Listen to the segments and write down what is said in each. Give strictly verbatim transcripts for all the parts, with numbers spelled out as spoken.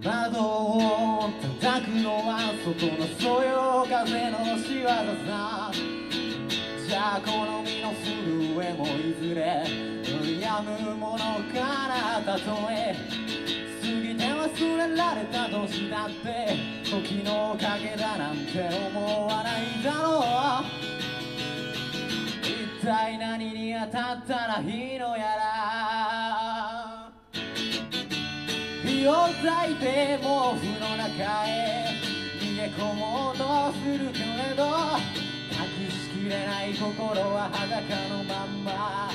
窓を叩くのは外のそよ風の仕業さ。じゃあこの身の震えもいずれやむものからたとえ過ぎて忘れられた年だって時の影だなんて思わないだろう。一体何に当たったらいいのやら。火を焚いて毛布の中へ逃げ込もうとするけれど隠しきれない心は裸のまんま。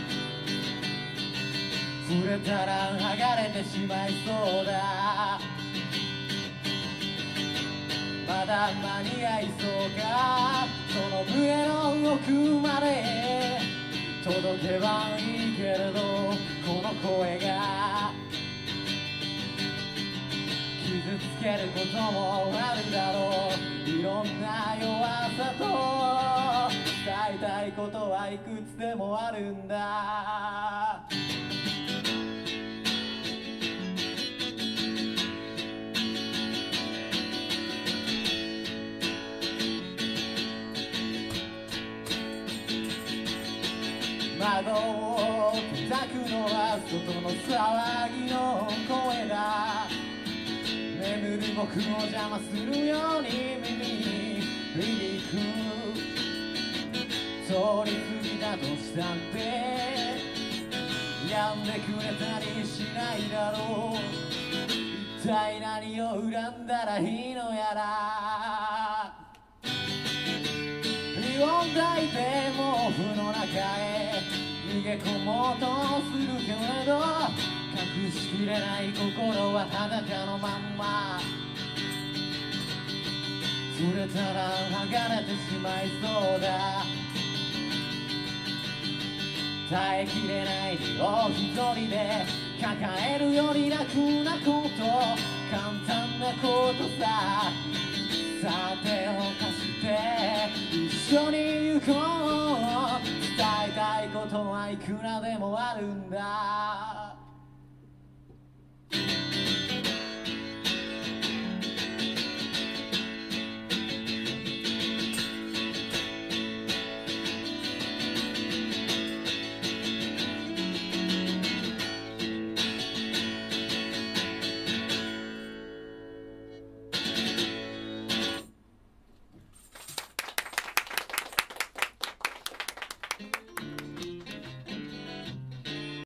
触れたら剥がれてしまいそうだ。まだ間に合いそうか。その笛の奥まで届けばいいけれどこの声が傷つけることもあるだろう。いろんな弱さと伝えたいことはいくつでもあるんだ。窓を叩くのは外の騒ぎの声だ。眠る僕を邪魔するように耳に響く。通り過ぎたとしたって止んでくれたりしないだろう。一体何を恨んだらいいのやら。火を焚いて毛布の中へ逃げ込もうとするけれど隠しきれない心は裸のまんま。触れたら剥がれてしまいそうだ。耐えきれないを一人で抱えるより楽なこと簡単なことさ。さてを貸して一緒に行こう。伝えたいことはいくらでもあるんだ。